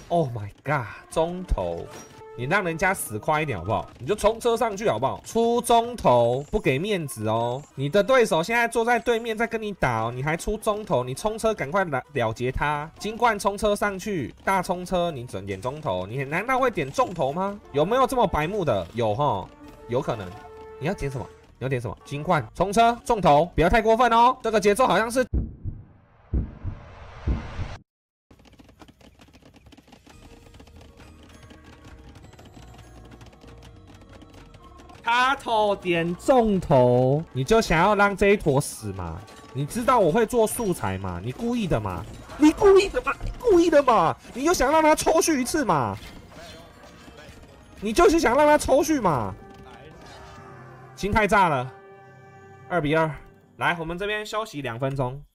Oh my god， 中投。 你让人家死快一点好不好？你就冲车上去好不好？出中投不给面子哦！你的对手现在坐在对面在跟你打哦，你还出中投，你冲车赶快了结他！金冠冲车上去，大冲车你准点中投，你难道会点重投吗？有没有这么白目的？有齁，有可能。你要点什么？你要点什么？金冠冲车重投，不要太过分哦！这个节奏好像是。 插头点中头，你就想要让这一坨死嘛？你知道我会做素材嘛？你故意的嘛？你故意的嘛？你故意的嘛？你就想让他抽蓄一次嘛？你就是想让他抽蓄嘛？心太炸了，2比2，来，我们这边休息2分钟。